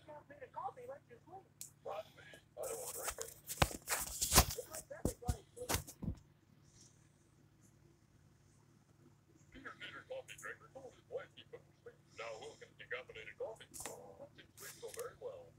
Decaffeinated coffee lets you sleep. Right, man. I don't want to drink it. It lets everybody sleep. Peter's either a coffee drinker told his wife he couldn't sleep. Now Wilkins decaffeinated coffee. It sleeps so very well.